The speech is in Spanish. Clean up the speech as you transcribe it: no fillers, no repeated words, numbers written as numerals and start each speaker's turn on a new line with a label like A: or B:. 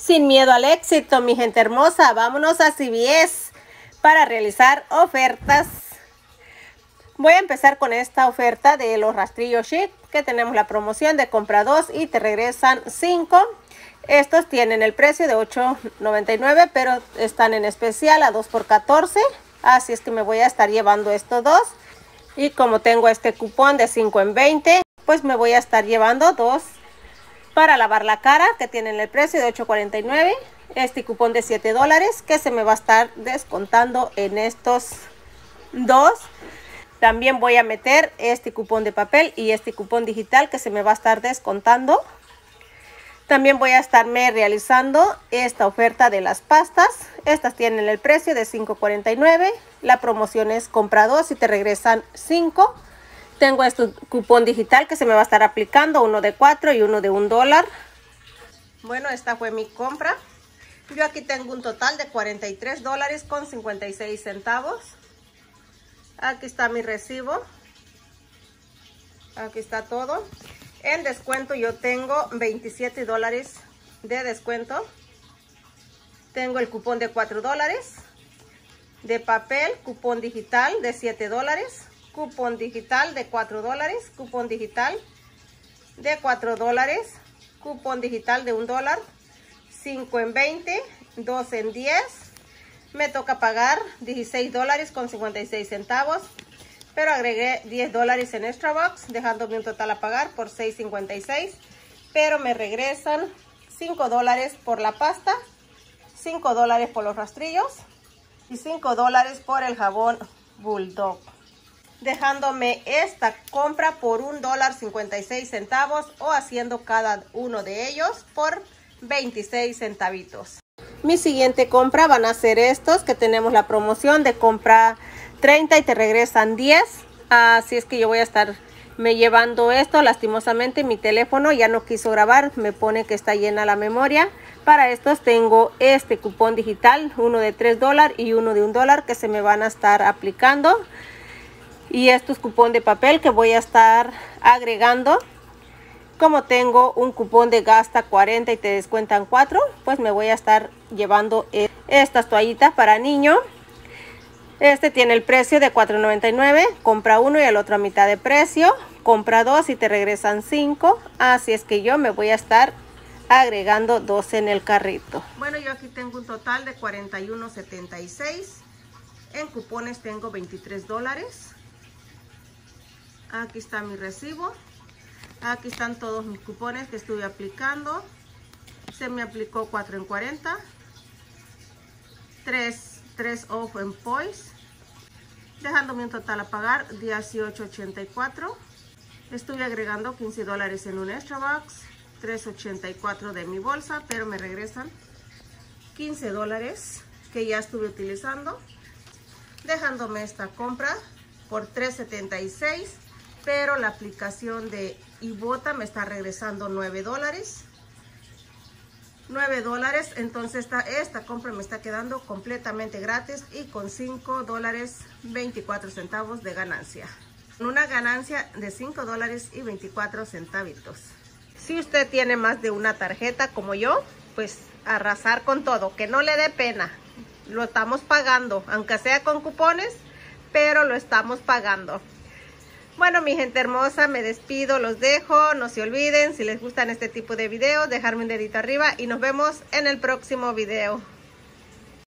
A: Sin miedo al éxito, mi gente hermosa, vámonos a CVS para realizar ofertas. Voy a empezar con esta oferta de los rastrillos chic, que tenemos la promoción de compra 2 y te regresan 5. Estos tienen el precio de $8.99, pero están en especial a 2 por $14. Así es que me voy a estar llevando estos dos. Y como tengo este cupón de 5 en 20, pues me voy a estar llevando dos para lavar la cara, que tienen el precio de $8.49. Este cupón de $7 que se me va a estar descontando en estos dos. También voy a meter este cupón de papel y este cupón digital que se me va a estar descontando. También voy a estarme realizando esta oferta de las pastas. Estas tienen el precio de $5.49. La promoción es compra 2 y te regresan 5. Tengo este cupón digital que se me va a estar aplicando, uno de 4 y uno de $1. Bueno, esta fue mi compra. Yo aquí tengo un total de $43.56. Aquí está mi recibo. Aquí está todo. En descuento yo tengo $27 de descuento. Tengo el cupón de $4. De papel, cupón digital de $7. Cupón digital de $4. Cupón digital de $4. Cupón digital de $1. 5 en 20, 2 en 10. Me toca pagar $16.56. Pero agregué $10 en Extra Box, dejándome un total a pagar por $6.56. Pero me regresan $5 por la pasta, $5 por los rastrillos y $5 por el jabón Bulldog. Dejándome esta compra por $1.56 o haciendo cada uno de ellos por 26 centavitos. Mi siguiente compra van a ser estos que tenemos la promoción de compra 30 y te regresan 10. Así es que yo voy a estarme llevando esto. Lastimosamente mi teléfono ya no quiso grabar, me pone que está llena la memoria. Para estos tengo este cupón digital, uno de $3 y uno de $1 que se me van a estar aplicando. Y estos cupón de papel que voy a estar agregando. Como tengo un cupón de gasta 40 y te descuentan 4, pues me voy a estar llevando estas toallitas para niño. Este tiene el precio de $4.99, compra uno y el otro a mitad de precio, compra 2 y te regresan 5. Así es que yo me voy a estar agregando 2 en el carrito. Bueno, yo aquí tengo un total de $41.76. En cupones tengo $23. Aquí está mi recibo. Aquí están todos mis cupones que estuve aplicando. Se me aplicó 4 en 40. 3 off en points. Dejándome un total a pagar $18.84. Estuve agregando $15 en un Extra Box. $3.84 de mi bolsa, pero me regresan $15 que ya estuve utilizando. Dejándome esta compra por $3.76. Pero la aplicación de Ibota me está regresando $9. $9, entonces esta compra me está quedando completamente gratis y con $5.24 de ganancia. Una ganancia de $5.24. Si usted tiene más de una tarjeta como yo, pues arrasar con todo, que no le dé pena. Lo estamos pagando, aunque sea con cupones, pero lo estamos pagando. Bueno, mi gente hermosa, me despido, los dejo. No se olviden, si les gustan este tipo de videos, dejarme un dedito arriba y nos vemos en el próximo video.